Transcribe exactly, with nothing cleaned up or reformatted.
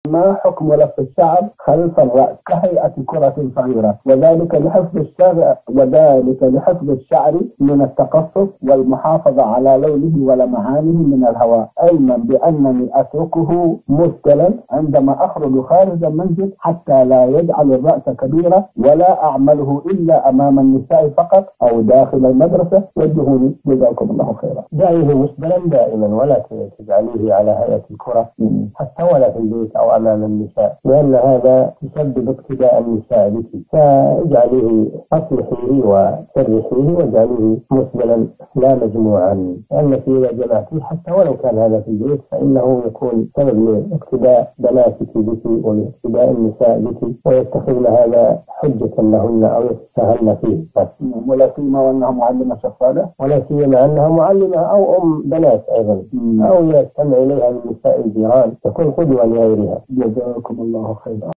ما حكم لف الشعر خلف الرأس كهيئة كرة صغيرة، وذلك لحفظ الشعر وذلك لحفظ الشعر من التقصف والمحافظة على لونه ولمعانه من الهواء، علما بأنني أتركه مسدلا عندما أخرج خارج المنزل حتى لا يجعل الرأس كبيرة، ولا أعمله إلا أمام النساء فقط أو داخل المدرسة. وجهوني، جزاكم الله خيرا. دعيه مسدلا دائما ولا تجعليه على هيئة الكرة حتى ولا في البيت أو أمام النساء، لأن هذا يسبب اقتداء النساء بك، فاجعليه أصلحيه وسرحيه واجعليه مسدلا لا مجموعا، لأنك إذا جمعتيه حتى ولو كان هذا في البيت فإنه يكون سبب لاقتداء بناتك بك ولاقتداء النساء بك، ويتخذن هذا حجة لهن أو يتساهلن فيه، ولا سيما وأنها معلمة شفالة، ولا سيما أنها معلمة أو أم بنات أيضا، أو يستمع إليها من نساء الجيران تكون قدوة لغيرها. جزاكم الله خيرا.